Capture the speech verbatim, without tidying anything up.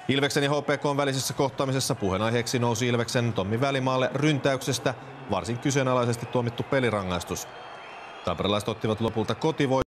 Ilveksen ja H P K:n välisessä kohtaamisessa puheenaiheeksi nousi Ilveksen Tommi Välimaalle ryntäyksestä varsin kyseenalaisesti tuomittu pelirangaistus. Tamperelaiset ottivat lopulta kotivoiton.